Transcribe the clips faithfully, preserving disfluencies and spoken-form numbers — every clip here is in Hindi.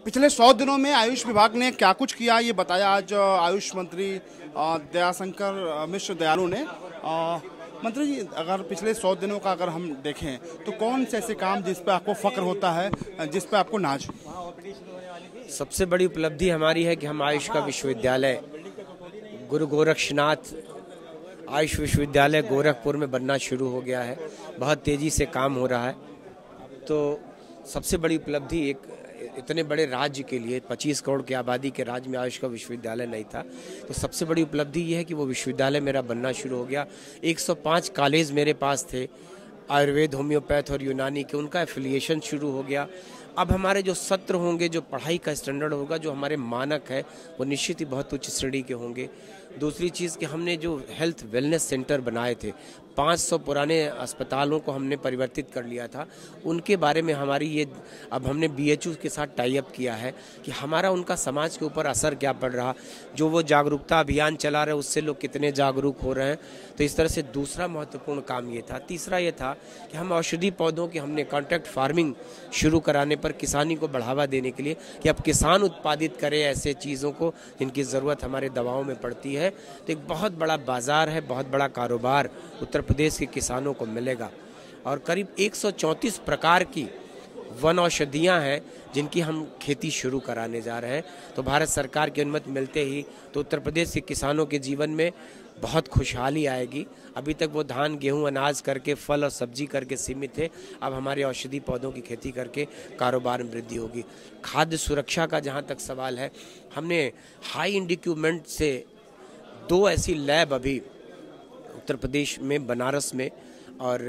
पिछले सौ दिनों में आयुष विभाग ने क्या कुछ किया ये बताया आज आयुष मंत्री दयाशंकर मिश्र दयालु ने। मंत्री जी, अगर पिछले सौ दिनों का अगर हम देखें तो कौन से ऐसे काम जिस पे आपको फक्र होता है, जिस पे आपको नाज? सबसे बड़ी उपलब्धि हमारी है कि हम आयुष का विश्वविद्यालय गुरु गोरक्षनाथ आयुष विश्वविद्यालय गोरखपुर में बनना शुरू हो गया है। बहुत तेज़ी से काम हो रहा है। तो सबसे बड़ी उपलब्धि एक इतने बड़े राज्य के लिए, पच्चीस करोड़ की आबादी के राज्य में आयुष का विश्वविद्यालय नहीं था, तो सबसे बड़ी उपलब्धि ये है कि वो विश्वविद्यालय मेरा बनना शुरू हो गया। एक सौ पाँच कॉलेज मेरे पास थे, आयुर्वेद, होम्योपैथ और यूनानी के, उनका एफिलिएशन शुरू हो गया। अब हमारे जो सत्र होंगे, जो पढ़ाई का स्टैंडर्ड होगा, जो हमारे मानक है, वो निश्चित ही बहुत उच्च श्रेणी के होंगे। दूसरी चीज़ कि हमने जो हेल्थ वेलनेस सेंटर बनाए थे, पाँच सौ पुराने अस्पतालों को हमने परिवर्तित कर लिया था, उनके बारे में हमारी ये अब हमने बीएचयू के साथ टाई अप किया है कि हमारा उनका समाज के ऊपर असर क्या पड़ रहा, जो वो जागरूकता अभियान चला रहे हैं उससे लोग कितने जागरूक हो रहे हैं। तो इस तरह से दूसरा महत्वपूर्ण काम ये था। तीसरा ये था कि हम औषधि पौधों की हमने कॉन्ट्रैक्ट फार्मिंग शुरू कराने पर किसानी को बढ़ावा देने के लिए कि अब किसान उत्पादित करे ऐसे चीज़ों को जिनकी ज़रूरत हमारे दवाओं में पड़ती है। तो एक बहुत बड़ा बाज़ार है, बहुत बड़ा कारोबार उत्तर प्रदेश के किसानों को मिलेगा। और करीब एक सौ चौंतीस प्रकार की वन औषधियाँ हैं जिनकी हम खेती शुरू कराने जा रहे हैं। तो भारत सरकार की अनुमति मिलते ही तो उत्तर प्रदेश के किसानों के जीवन में बहुत खुशहाली आएगी। अभी तक वो धान, गेहूं, अनाज करके, फल और सब्जी करके सीमित थे, अब हमारे औषधि पौधों की खेती करके कारोबार में वृद्धि होगी। खाद्य सुरक्षा का जहाँ तक सवाल है, हमने हाई एंड इक्विपमेंट से दो ऐसी लैब अभी उत्तर प्रदेश में, बनारस में और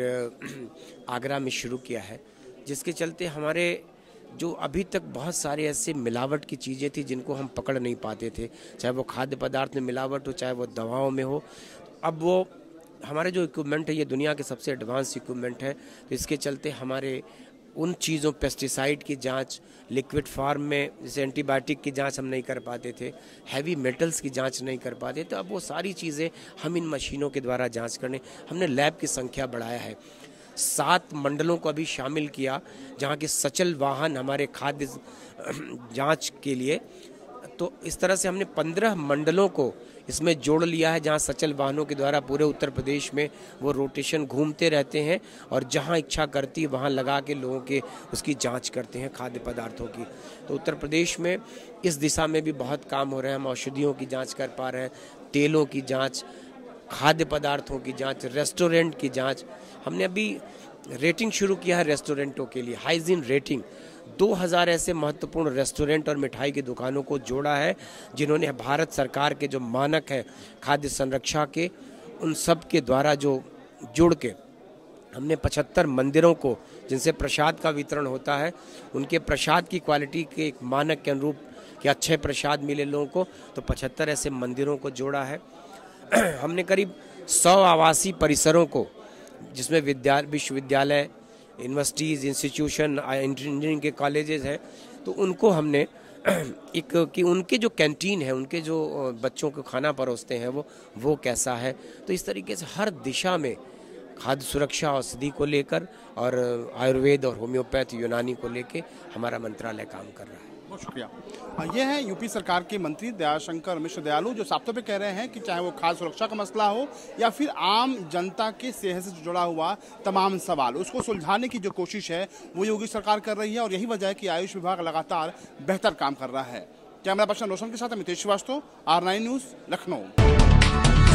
आगरा में शुरू किया है, जिसके चलते हमारे जो अभी तक बहुत सारे ऐसे मिलावट की चीज़ें थी जिनको हम पकड़ नहीं पाते थे, चाहे वो खाद्य पदार्थ में मिलावट हो, चाहे वो दवाओं में हो, अब वो हमारे जो इक्विपमेंट है ये दुनिया के सबसे एडवांस इक्विपमेंट है। तो इसके चलते हमारे उन चीज़ों, पेस्टिसाइड की जांच लिक्विड फार्म में, जैसे एंटीबायोटिक की जांच हम नहीं कर पाते थे, हैवी मेटल्स की जांच नहीं कर पाते, तो अब वो सारी चीज़ें हम इन मशीनों के द्वारा जांच करने, हमने लैब की संख्या बढ़ाया है। सात मंडलों को अभी शामिल किया जहाँ के सचल वाहन हमारे खाद्य जांच के लिए। तो इस तरह से हमने पंद्रह मंडलों को इसमें जोड़ लिया है, जहाँ सचल वाहनों के द्वारा पूरे उत्तर प्रदेश में वो रोटेशन घूमते रहते हैं और जहाँ इच्छा करती है वहाँ लगा के लोगों के उसकी जांच करते हैं खाद्य पदार्थों की। तो उत्तर प्रदेश में इस दिशा में भी बहुत काम हो रहे हैं। हम औषधियों की जांच कर पा रहे हैं, तेलों की जांच, खाद्य पदार्थों की जांच, रेस्टोरेंट की जांच। हमने अभी रेटिंग शुरू किया है रेस्टोरेंटों के लिए, हाइजीन रेटिंग। दो हज़ार ऐसे महत्वपूर्ण रेस्टोरेंट और मिठाई की दुकानों को जोड़ा है जिन्होंने भारत सरकार के जो मानक है खाद्य संरक्षा के, उन सब के द्वारा जो जुड़ के हमने पचहत्तर मंदिरों को, जिनसे प्रसाद का वितरण होता है, उनके प्रसाद की क्वालिटी के एक मानक के अनुरूप कि अच्छे प्रसाद मिले लोगों को, तो पचहत्तर ऐसे मंदिरों को जोड़ा है। हमने करीब सौ आवासीय परिसरों को, जिसमें विद्या विश्वविद्यालय, यूनिवर्सिटीज़, इंस्टीट्यूशन, इंजीनियरिंग के कॉलेजेस हैं, तो उनको हमने एक कि उनके जो कैंटीन है, उनके जो बच्चों को खाना परोसते हैं वो वो कैसा है। तो इस तरीके से हर दिशा में खाद्य सुरक्षा, औषधि को लेकर और आयुर्वेद और होम्योपैथ, यूनानी को लेकर हमारा मंत्रालय काम कर रहा है। बहुत शुक्रिया। ये हैं यूपी सरकार के मंत्री दयाशंकर मिश्र दयालु, जो साफ तौर पे कह रहे हैं कि चाहे वो खाद्य सुरक्षा का मसला हो या फिर आम जनता के सेहत से जुड़ा हुआ तमाम सवाल, उसको सुलझाने की जो कोशिश है वो योगी सरकार कर रही है। और यही वजह है कि आयुष विभाग लगातार बेहतर काम कर रहा है। कैमरा पर्सन रोशन के साथ Amitesh Srivastava, R nine news, Lucknow.